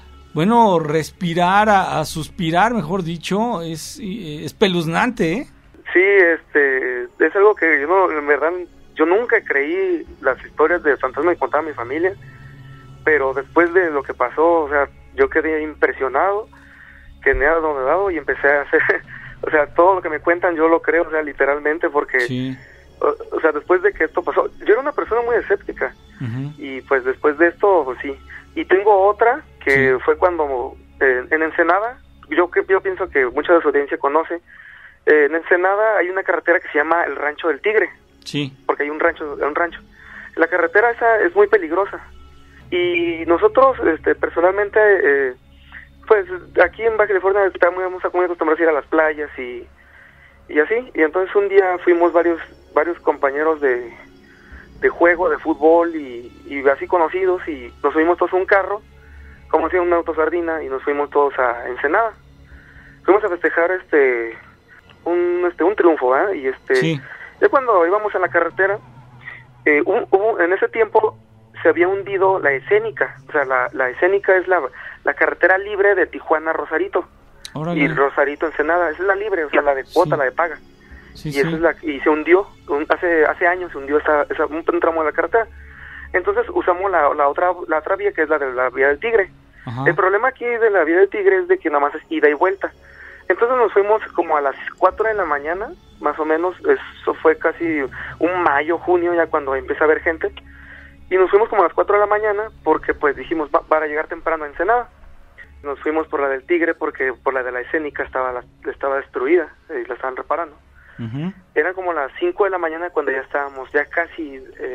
respirar, a suspirar, mejor dicho? Es espeluznante, ¿eh? Sí, es algo que en verdad, yo nunca creí las historias de fantasmas que contaba mi familia, pero después de lo que pasó, o sea, yo quedé impresionado, quedé anonadado y empecé a hacer, o sea, todo lo que me cuentan yo lo creo, o sea, literalmente, porque, Sí. o sea, después de que esto pasó, yo era una persona muy escéptica, Ujú. y pues después de esto, pues sí. Y tengo otra que Sí. fue cuando en Ensenada, yo pienso que mucha de su audiencia conoce, en Ensenada hay una carretera que se llama el Rancho del Tigre, Sí. porque hay un rancho. La carretera esa es muy peligrosa. Y nosotros, personalmente, pues aquí en Baja California estamos muy acostumbrados a ir a las playas y así. Y entonces un día fuimos varios compañeros de juego, de fútbol y así conocidos, y nos subimos todos a un carro, como si una autosardina, y nos fuimos todos a Ensenada. Fuimos a festejar un triunfo, ¿eh? Y Sí. ya cuando íbamos en la carretera, en ese tiempo se había hundido la Escénica. O sea, la Escénica es la carretera libre de Tijuana a Rosarito. Órale. Y Rosarito Ensenada, esa es la libre, o sea, la de cuota, Sí. la de paga. Sí, Y sí. esa es y se hundió, hace años se hundió un tramo de la carretera. Entonces usamos la otra vía, que es la de la vía del Tigre. Ajá. El problema aquí de la vía del Tigre es de que nada más es ida y vuelta. Entonces nos fuimos como a las 4 de la mañana, más o menos, eso fue casi un mayo, junio, ya cuando empieza a haber gente, y nos fuimos como a las 4 de la mañana, porque pues dijimos, para llegar temprano a Ensenada. Nos fuimos por la del Tigre, porque por la de la Escénica estaba destruida, y la estaban reparando. Ujú. Eran como las 5 de la mañana cuando ya estábamos ya casi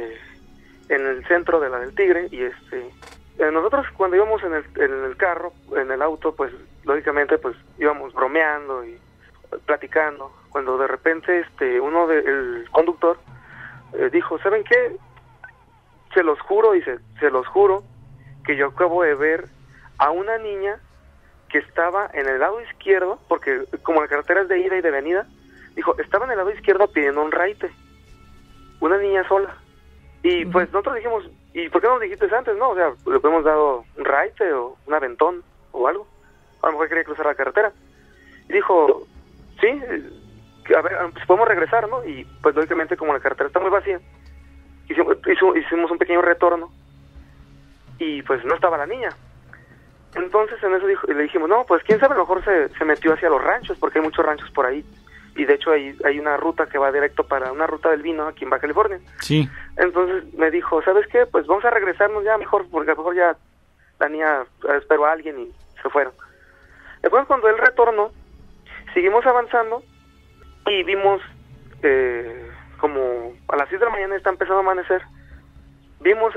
en el centro de la del Tigre, y nosotros cuando íbamos en el carro, en el auto, pues lógicamente pues íbamos bromeando y platicando, cuando de repente el conductor dijo, ¿saben qué? Se los juro que yo acabo de ver a una niña que estaba en el lado izquierdo, porque como la carretera es de ida y de venida, dijo, estaba en el lado izquierdo pidiendo un raite, una niña sola. Y pues nosotros dijimos, ¿y por qué no nos dijiste antes? No, o sea, le hemos dado un raite o un aventón o algo. A lo mejor quería cruzar la carretera. Y dijo, sí, a ver, pues podemos regresar, ¿no? Y pues lógicamente como la carretera está muy vacía, hicimos un pequeño retorno y pues no estaba la niña. Entonces en eso le dijimos, no, pues quién sabe, a lo mejor se metió hacia los ranchos, porque hay muchos ranchos por ahí. Y de hecho hay una ruta que va directo para una ruta del vino aquí en Baja California. Sí. Entonces me dijo, ¿sabes qué? Pues vamos a regresarnos ya mejor, porque a lo mejor ya la niña esperó a alguien y se fueron. Después cuando él retornó, seguimos avanzando y vimos como a las 6 de la mañana está empezando a amanecer. Vimos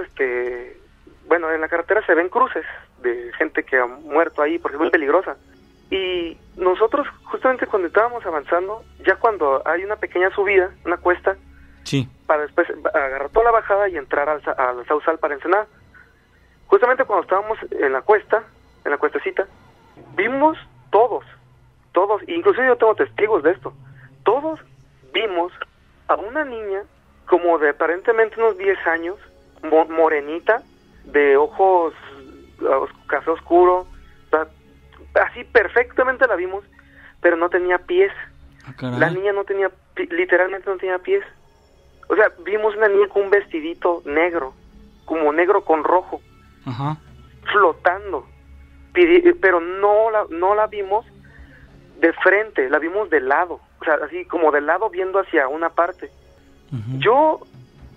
bueno, en la carretera se ven cruces de gente que ha muerto ahí porque es muy peligrosa. Y nosotros justamente cuando estábamos avanzando, ya cuando hay una pequeña subida, una cuesta, Sí. para después agarrar toda la bajada y entrar al Sausal para Ensenada. Justamente cuando estábamos en la cuestecita, vimos todos, inclusive yo tengo testigos de esto, todos vimos a una niña como de aparentemente unos 10 años, morenita, de ojos café oscuro, o sea, así perfectamente la vimos, pero no tenía pies. Ah, caray. La niña no tenía, literalmente no tenía pies. O sea, vimos una niña con un vestidito negro, como negro con rojo, Ajá. flotando, pero no la vimos de frente, la vimos de lado, o sea, así como de lado viendo hacia una parte. Ujú.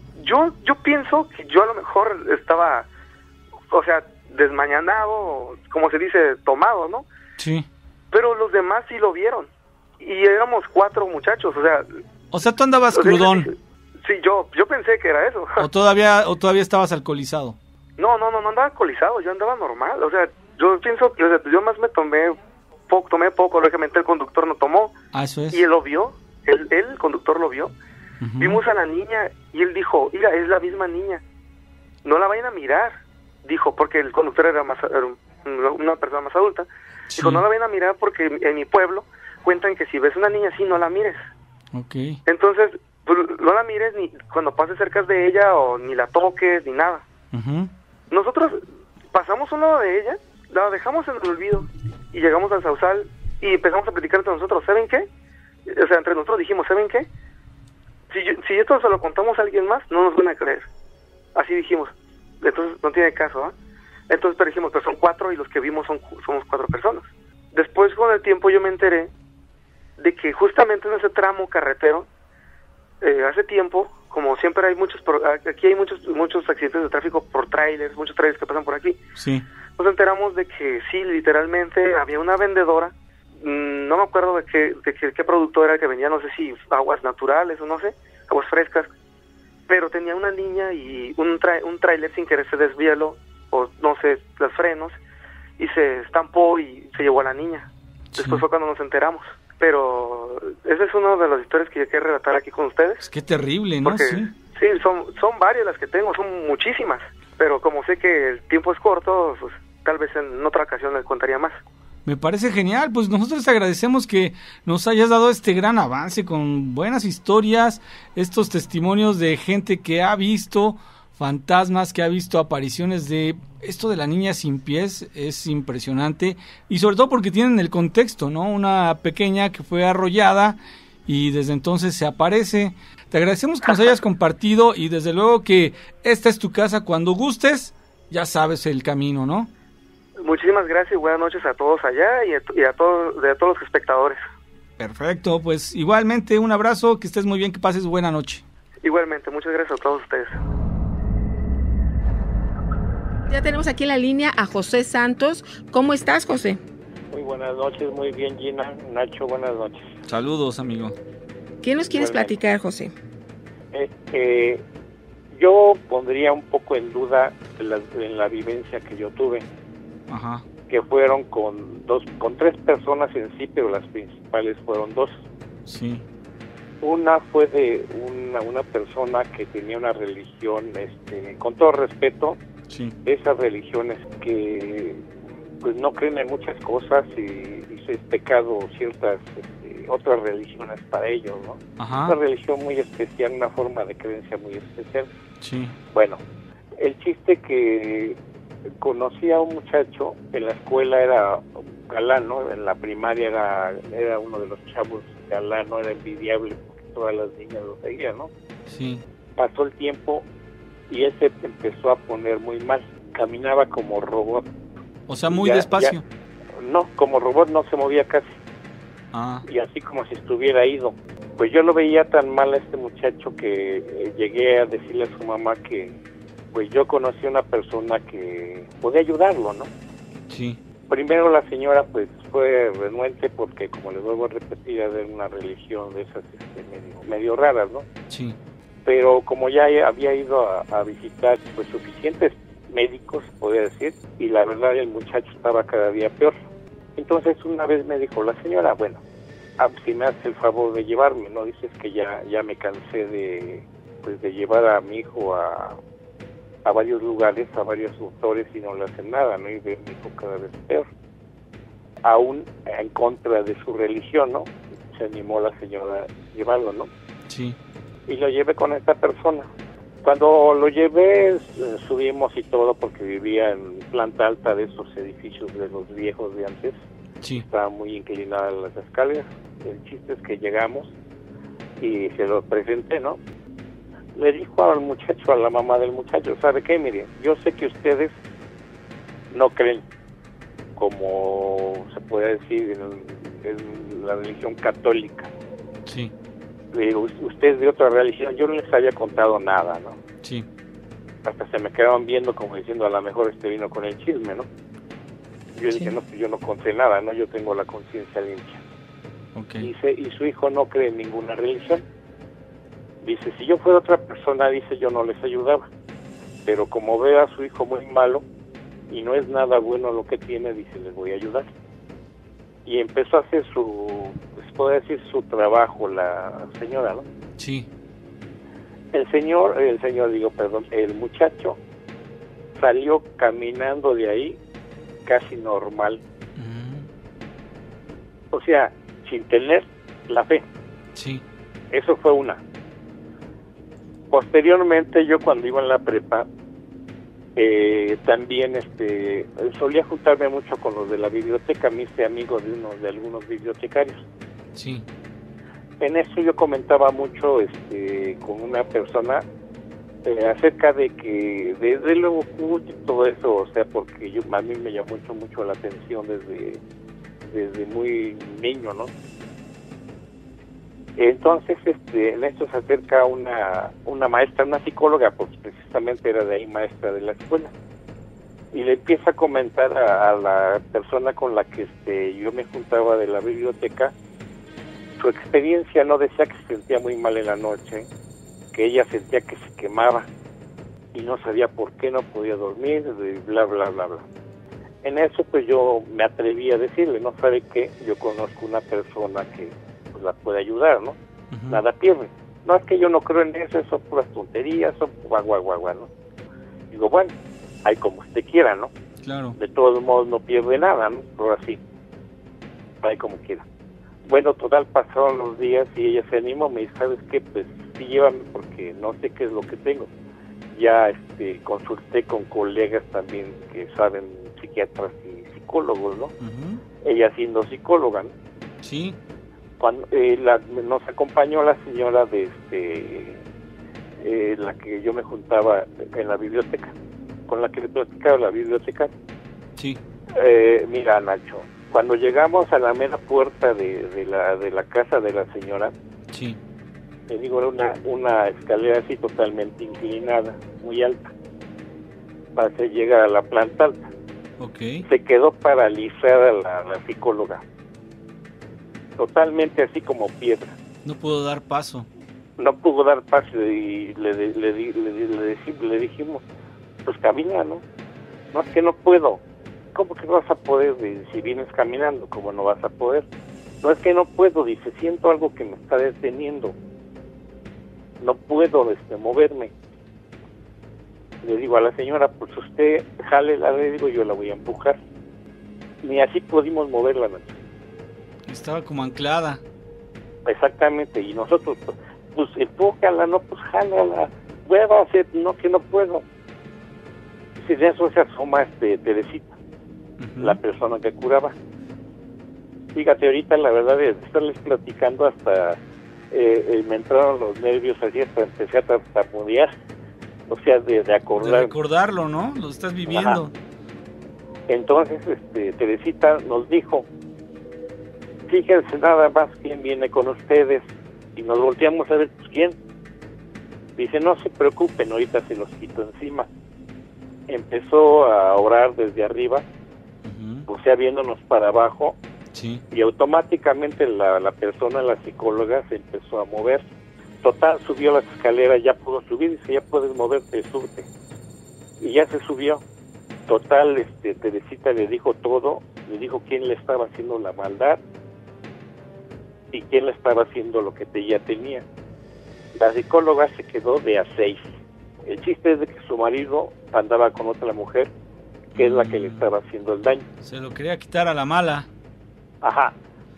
Yo pienso que yo a lo mejor estaba, o sea, desmañanado, como se dice, tomado, ¿no? Sí. Pero los demás sí lo vieron, y éramos 4 muchachos, O sea, tú andabas o sea, crudón. Sí, yo pensé que era eso. ¿O todavía estabas alcoholizado? No andaba alcoholizado, yo andaba normal, o sea, yo pienso que, o sea, yo más me tomé poco, lógicamente el conductor no tomó, Ah, eso es. y él lo vio, el conductor lo vio, Ujú. vimos a la niña, y él dijo, mira, es la misma niña, no la vayan a mirar, dijo, porque el conductor era una persona más adulta, Sí. dijo, no la vayan a mirar porque en mi pueblo cuentan que si ves una niña así, no la mires, Ok. entonces, pues, no la mires ni cuando pases cerca de ella, o ni la toques, ni nada. Ujú. Nosotros pasamos un lado de ella, la dejamos en el olvido y llegamos al Sausal y empezamos a platicar entre nosotros. ¿Saben qué? O sea, entre nosotros dijimos, ¿saben qué? Si esto se lo contamos a alguien más, no nos van a creer. Así dijimos. Entonces no tiene caso, ¿ah? Entonces, pero dijimos, pues son 4 y los que vimos somos 4 personas. Después, con el tiempo, yo me enteré de que justamente en ese tramo carretero, hace tiempo, como siempre hay aquí hay muchos accidentes de tráfico por trailers, muchos trailers que pasan por aquí. Sí. Nos enteramos de que sí, literalmente había una vendedora, no me acuerdo de qué producto era que vendía, no sé si aguas naturales o no sé, aguas frescas, pero tenía una niña y un tráiler sin querer se desvió, o no sé, los frenos, y se estampó y se llevó a la niña. Después fue cuando nos enteramos. Pero esa es una de las historias que yo quiero relatar aquí con ustedes. Es que terrible, ¿no? Porque, sí, son varias las que tengo, son muchísimas. Pero como sé que el tiempo es corto, pues tal vez en otra ocasión les contaría más. Me parece genial, pues nosotros te agradecemos que nos hayas dado este gran avance con buenas historias, estos testimonios de gente que ha visto fantasmas, que ha visto apariciones de esto de la niña sin pies, es impresionante, y sobre todo porque tienen el contexto, ¿no? Una pequeña que fue arrollada y desde entonces se aparece. Te agradecemos que nos hayas compartido y desde luego que esta es tu casa, cuando gustes, ya sabes el camino, ¿no? Muchísimas gracias y buenas noches a todos allá y a todos los espectadores. Perfecto, pues igualmente un abrazo, que estés muy bien, que pases buena noche. Igualmente, muchas gracias a todos ustedes. Ya tenemos aquí en la línea a José Santos. ¿Cómo estás, José? Muy buenas noches, muy bien, Gina. Nacho, buenas noches. Saludos, amigo. ¿Qué nos quieres platicar, José? Yo pondría un poco en duda en la vivencia que yo tuve. Ajá. Que fueron con 3 personas en sí, pero las principales fueron 2. Sí. Una fue de una persona que tenía una religión, con todo respeto, sí, esas religiones que pues no creen en muchas cosas y es pecado ciertas otras religiones para ellos, ¿no? Ajá. Una religión muy especial, una forma de creencia muy especial. Sí. Bueno, el chiste que conocí a un muchacho, en la escuela era galán, ¿no? En la primaria era uno de los chavos galán, no era envidiable porque todas las niñas lo seguían, ¿no? Sí. Pasó el tiempo y ese empezó a poner muy mal, caminaba como robot. O sea, muy despacio. No, como robot, no se movía casi. Ah. Y así como si estuviera ido. Pues yo lo veía tan mal a este muchacho que llegué a decirle a su mamá que pues yo conocí a una persona que podía ayudarlo, ¿no? Sí. Primero la señora pues fue renuente porque, como les vuelvo a repetir, era de una religión de esas medio raras, ¿no? Sí. Pero como ya había ido a visitar pues suficientes médicos, podría decir, y la verdad el muchacho estaba cada día peor. Entonces una vez me dijo la señora, bueno, si me hace el favor de llevarme, ¿no? Dices que ya me cansé de llevar a mi hijo a varios lugares, a varios doctores y no le hacen nada, ¿no? Y ve a mi hijo cada vez peor. Aún en contra de su religión, ¿no? Se animó la señora a llevarlo, ¿no? Sí. Y lo llevé con esta persona. Cuando lo llevé, subimos y todo, porque vivía en planta alta de esos edificios de los viejos de antes. Sí. Estaba muy inclinada las escaleras. El chiste es que llegamos y se lo presenté, ¿no? Le dijo al muchacho, a la mamá del muchacho, ¿sabe qué? Mire, yo sé que ustedes no creen, como se puede decir, en la religión católica. Sí. Le digo, usted es de otra religión, yo no les había contado nada, ¿no? Sí. Hasta se me quedaban viendo como diciendo, a lo mejor vino con el chisme, ¿no? Yo dije, no, pues yo no conté nada, ¿no? Yo tengo la conciencia limpia. Okay. Dice, y su hijo no cree en ninguna religión. Dice, si yo fuera otra persona, dice, yo no les ayudaba. Pero como veo a su hijo muy malo y no es nada bueno lo que tiene, dice, les voy a ayudar. Y empezó a hacer pues puede decir, su trabajo la señora, ¿no? Sí. El muchacho salió caminando de ahí casi normal. O sea, sin tener la fe. Sí. Eso fue una. Posteriormente, yo cuando iba en la prepa, también solía juntarme mucho con los de la biblioteca, me hice amigo de algunos bibliotecarios. Sí. En eso yo comentaba mucho con una persona acerca de que desde luego culto y todo eso, o sea, porque a mí me llamó mucho la atención desde muy niño, ¿no? Entonces, en esto se acerca una maestra, una psicóloga, porque precisamente era de ahí maestra de la escuela, y le empieza a comentar a la persona con la que yo me juntaba de la biblioteca su experiencia. No, decía que se sentía muy mal en la noche, que ella sentía que se quemaba y no sabía por qué, no podía dormir, bla, bla, bla, bla. En eso pues yo me atreví a decirle, no sabe qué, yo conozco una persona que pues la puede ayudar, ¿no? Uh-huh. Nada pierde. No, es que yo no creo en eso, son puras tonterías, son guagua, ¿no? Digo, bueno, hay como usted quiera, ¿no? Claro. De todos modos no pierde nada, ¿no? Pero así, hay como quiera. Bueno, total, pasaron los días y ella se animó, me dice, ¿sabes qué? Pues sí, llévame porque no sé qué es lo que tengo. Ya consulté con colegas también que saben, psiquiatras y psicólogos, ¿no? Uh-huh. Ella siendo psicóloga, ¿no? Sí. Cuando nos acompañó la señora de la que yo me juntaba en la biblioteca, con la que le platicaba la biblioteca. Sí. Mira, Nacho, cuando llegamos a la mera puerta de la casa de la señora, sí, le digo, era una escalera así totalmente inclinada, muy alta, para que llegue a la planta alta. Okay. Se quedó paralizada la psicóloga, totalmente así como piedra. No pudo dar paso. No pudo dar paso y le dijimos, pues camina, ¿no? No, es que no puedo. ¿Cómo que no vas a poder? Si vienes caminando, ¿cómo no vas a poder? No, es que no puedo, dice, siento algo que me está deteniendo. No puedo moverme. Le digo a la señora, pues usted jálela, le digo, yo la voy a empujar. Ni así pudimos moverla, ¿no? Estaba como anclada. Exactamente, y nosotros, pues empújala, no, pues jálala, vuelva a hacer, no, que no puedo. Si de eso se asoma Teresita, uh-huh, la persona que curaba. Fíjate, ahorita la verdad de estarles platicando hasta me entraron los nervios así, hasta empecé a tartamudear, o sea, de acordar. De recordarlo, ¿no? Lo estás viviendo. Ajá. Entonces, Teresita nos dijo, fíjense nada más quién viene con ustedes, y nos volteamos a ver, pues, ¿quién? Dice, no se preocupen, ahorita se los quito encima. Empezó a orar desde arriba, uh-huh, o sea, viéndonos para abajo, sí, y automáticamente la persona, la psicóloga, se empezó a mover. Total, subió las escaleras, ya pudo subir, dice, ya puedes moverte, súbete. Y ya se subió. Total, Teresita le dijo todo, le dijo quién le estaba haciendo la maldad y quién le estaba haciendo lo que ella tenía. La psicóloga se quedó de a 6. El chiste es de que su marido andaba con otra mujer, que es la que le estaba haciendo el daño. Se lo quería quitar a la mala. Ajá.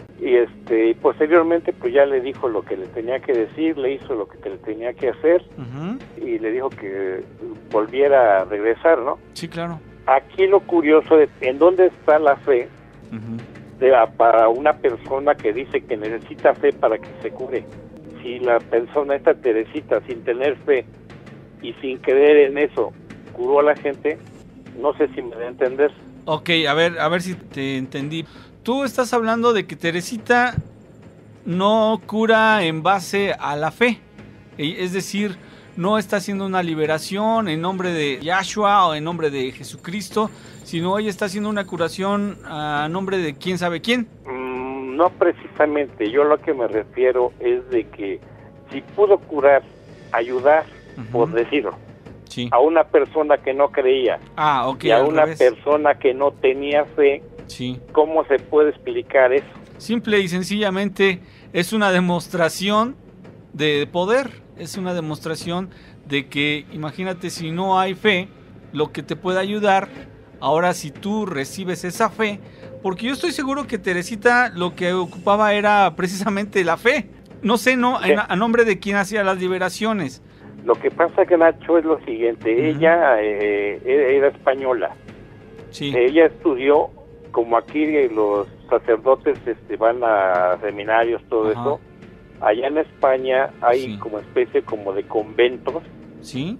Y posteriormente pues ya le dijo lo que le tenía que decir, le hizo lo que le tenía que hacer, uh-huh, y le dijo que volviera a regresar, ¿no? Sí, claro. Aquí lo curioso es en dónde está la fe, uh-huh, para una persona que dice que necesita fe para que se cure. Si la persona, esta Teresita, sin tener fe y sin creer en eso, curó a la gente, no sé si me da a entender. Ok, a ver si te entendí. Tú estás hablando de que Teresita no cura en base a la fe, es decir, no está haciendo una liberación en nombre de Yahshua o en nombre de Jesucristo, sino ella está haciendo una curación a nombre de quién sabe quién. No precisamente, yo lo que me refiero es de que si pudo curar, ayudar, uh-huh, por decirlo, sí, a una persona que no creía, okay, y a una persona que no tenía fe, sí, ¿cómo se puede explicar eso? Simple y sencillamente es una demostración de poder, es una demostración de que, imagínate, si no hay fe, lo que te puede ayudar, ahora si tú recibes esa fe, porque yo estoy seguro que Teresita lo que ocupaba era precisamente la fe, no sé, ¿no? Sí. A nombre de quién hacía las liberaciones. Lo que pasa que Nacho es lo siguiente, uh-huh, ella era española, sí, ella estudió, como aquí los sacerdotes van a seminarios, todo, ajá, eso, allá en España hay, sí, como especie como de conventos, sí,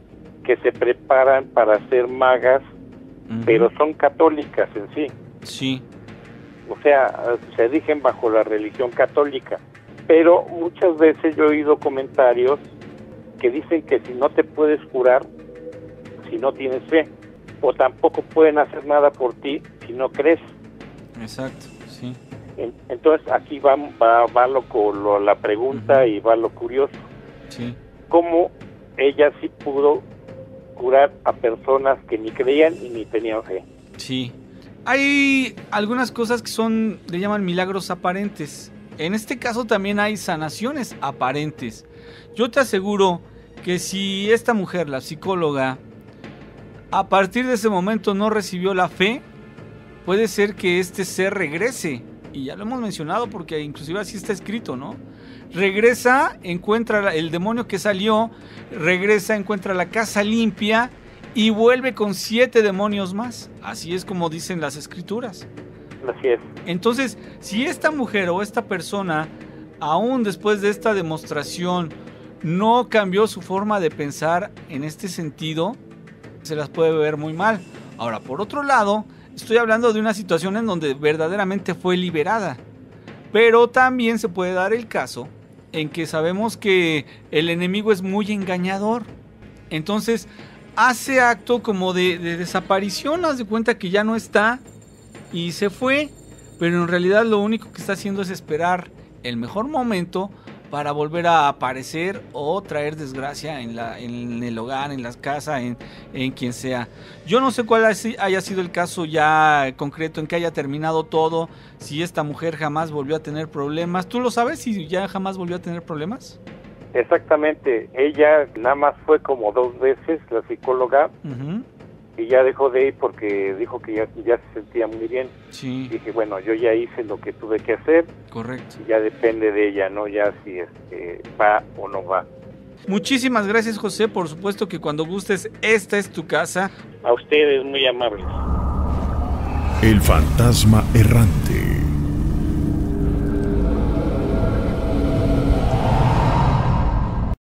que se preparan para ser magas, pero son católicas en sí. Sí. O sea, se rigen bajo la religión católica. Pero muchas veces yo he oído comentarios que dicen que si no te puedes curar, si no tienes fe, o tampoco pueden hacer nada por ti si no crees. Exacto, sí. Entonces aquí va la pregunta y va lo curioso. Sí. ¿Cómo ella sí pudo curar a personas que ni creían y ni tenían fe? Sí. Hay algunas cosas que le llaman milagros aparentes. En este caso también hay sanaciones aparentes. Yo te aseguro que si esta mujer, la psicóloga, a partir de ese momento no recibió la fe, puede ser que este ser regrese. Y ya lo hemos mencionado porque inclusive así está escrito, ¿no? Regresa, encuentra el demonio que salió, regresa, encuentra la casa limpia y vuelve con 7 demonios más. Así es como dicen las escrituras. Así es. Entonces, si esta mujer o esta persona, aún después de esta demostración, no cambió su forma de pensar en este sentido, se las puede ver muy mal. Ahora, por otro lado, estoy hablando de una situación en donde verdaderamente fue liberada. Pero también se puede dar el caso en que sabemos que el enemigo es muy engañador. Entonces, hace acto como de desaparición, haz de cuenta que ya no está y se fue, pero en realidad lo único que está haciendo es esperar el mejor momento para volver a aparecer o traer desgracia en el hogar, en las casas, en quien sea. Yo no sé cuál haya sido el caso ya concreto en que haya terminado todo, si esta mujer jamás volvió a tener problemas. ¿Tú lo sabes si ya jamás volvió a tener problemas? Exactamente, ella nada más fue como 2 veces la psicóloga. Y ya dejó de ir porque dijo que ya se sentía muy bien. Sí. Dije, bueno, yo ya hice lo que tuve que hacer. Correcto. Y ya depende de ella, ¿no? Ya si va o no va. Muchísimas gracias, José. Por supuesto que cuando gustes, esta es tu casa. A ustedes, muy amables. El fantasma errante.